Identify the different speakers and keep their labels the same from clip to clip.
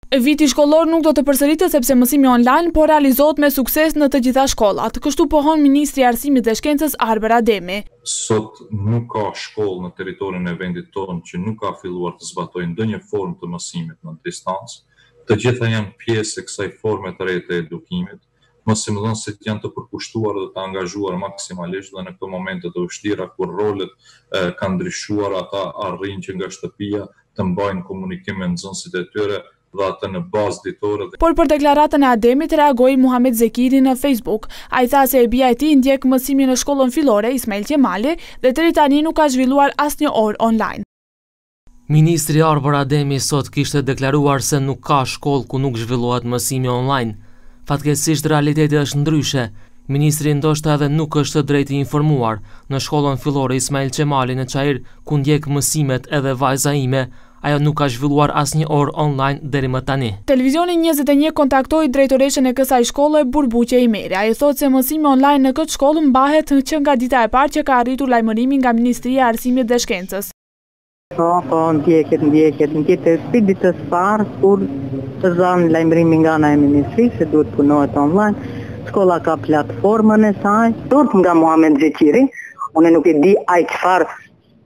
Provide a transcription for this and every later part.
Speaker 1: Viti shkollor nuk do të përsëritet sepse mësimi online po realizohet me sukses në të gjitha shkollat, kështu pohon Ministri i Arsimit dhe Shkencës Arber Ademi.
Speaker 2: Sot nuk ka shkollë në territorin e vendit tonë që nuk ka filluar të zbatojë ndonjë formë të mësimit në distancë. Të gjitha janë pjesë e kësaj forme të re të edukimit. Mësimdhënësit janë të përkushtuar dhe të angazhuar maksimalisht dhe në këto momente të vështira kur rolet kanë ndryshuar, ata arrin që nga shtëpia të mbajnë komunikim me nxënësit e tyre dhe atë në bazë ditore.
Speaker 1: Por për deklaratën e Ademit reagoi Muhamet Zekiri në Facebook. Ai tha se e bia e tij ndjek mësimin në shkollën fillore Ismail Qemali dhe deri tani nuk ka zhvilluar asnjë orë online.
Speaker 3: Ministri Arber Ademi sot kishte deklaruar se nuk ka shkollë ku nuk zhvillohet mësimi online. Fatkeqësisht realiteti është ndryshe. Ministri ndoshta edhe nuk është drejt i informuar. Në shkollën fillore Ismail Qemali në Çajir, ku ndjek mësimet edhe vajza ime, ajo nuk ka zhvilluar asnjë orë online deri më tani.
Speaker 1: Televizioni 21 kontaktoi drejtoreshën e kësaj shkolle Burbuqe Imeri. Ai thotë se mësimi online në këtë shkollë mbahet që nga dita e parë që ka arritur lajmërimi nga Ministria e Arsimit dhe Shkencës.
Speaker 4: Po, ndjeket. Si ditës parë, kur të zanë lajmërimi nga ana e Ministrisë se duhet punohet online, shkolla ka platformën e saj, dort nga Muhamet Zekiri, unë nuk e di ai çfarë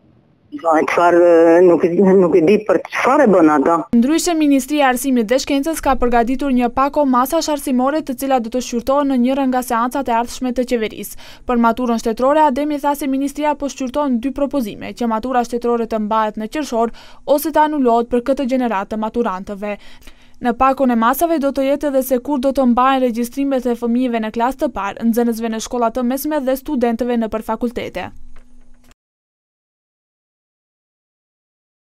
Speaker 4: nuk e di për çfarë bën ata.
Speaker 1: Ndryshe, Ministria e Arsimit dhe Shkencës ka përgatitur një pako masash arsimore të cilat do të shqyrtohen në njëra nga seancat e ardhshme të qeverisë. Për maturën shtetërore, Ademi tha se Ministria po shqyrton 2 propozime, që matura shtetërore të mbahet në qershor ose të anulohet për këtë gjenerat të maturantëve. Në pakon e masave do të jetë edhe se kur do të mbahen regjistrimet e fëmijëve në klasë të parë, nxënësve në shkolla të mesme dhe studentëve nëpër fakultete.